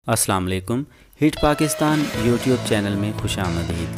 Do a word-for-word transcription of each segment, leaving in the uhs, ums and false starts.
अस्सलाम वालेकुम। Hit Pakistan YouTube channel में खुशामदीद।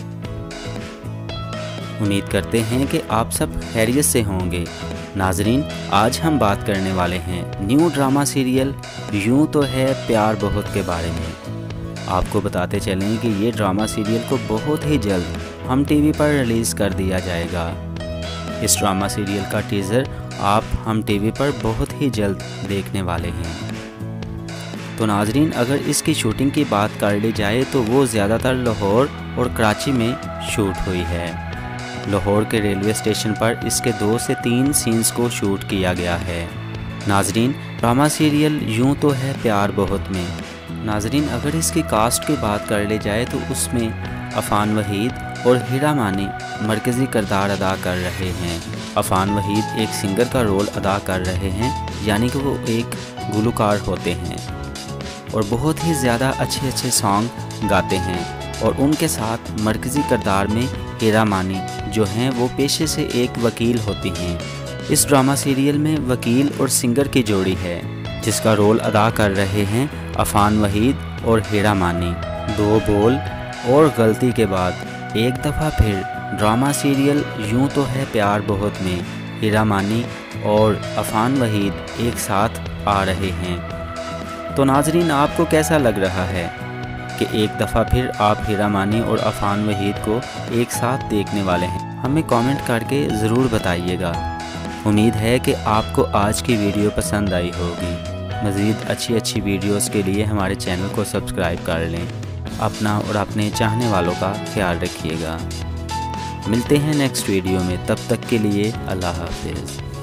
उम्मीद करते हैं कि आप सब खैरियत से होंगे। नाजरीन, आज हम बात करने वाले हैं न्यू ड्रामा सीरियल यूं तो है प्यार बहुत के बारे में। आपको बताते चलें कि ये ड्रामा सीरियल को बहुत ही जल्द हम टीवी पर रिलीज़ कर दिया जाएगा। इस ड्रामा सीरियल का टीज़र आप हम टीवी पर बहुत ही जल्द देखने वाले हैं। तो नाजरीन, अगर इसकी शूटिंग की बात कर ली जाए तो वो ज़्यादातर लाहौर और कराची में शूट हुई है। लाहौर के रेलवे स्टेशन पर इसके दो से तीन सीन्स को शूट किया गया है। नाजरीन, ड्रामा सीरियल यूं तो है प्यार बहुत में। नाजरीन, अगर इसकी कास्ट की बात कर ली जाए तो उसमें अफान वहीद और हीरा मानी मरकज़ी किरदार अदा कर रहे हैं। अफान वहीद एक सिंगर का रोल अदा कर रहे हैं, यानी कि वो एक गुलकार होते हैं और बहुत ही ज़्यादा अच्छे अच्छे सॉन्ग गाते हैं। और उनके साथ मरकज़ी किरदार में हीरा मानी जो हैं वो पेशे से एक वकील होती हैं। इस ड्रामा सीरियल में वकील और सिंगर की जोड़ी है जिसका रोल अदा कर रहे हैं अफान वहीद और हीरा मानी। दो बोल और गलती के बाद एक दफ़ा फिर ड्रामा सीरियल यूं तो है प्यार बहुत में हीरा मानी और अफान वहीद एक साथ आ रहे हैं। तो नाजरीन, आपको कैसा लग रहा है कि एक दफ़ा फिर आप हीरा मानी और अफान वहीद को एक साथ देखने वाले हैं? हमें कमेंट करके ज़रूर बताइएगा। उम्मीद है कि आपको आज की वीडियो पसंद आई होगी। मज़ीद अच्छी अच्छी वीडियोस के लिए हमारे चैनल को सब्सक्राइब कर लें। अपना और अपने चाहने वालों का ख्याल रखिएगा। मिलते हैं नेक्स्ट वीडियो में, तब तक के लिए अल्लाह हाफ़िज़।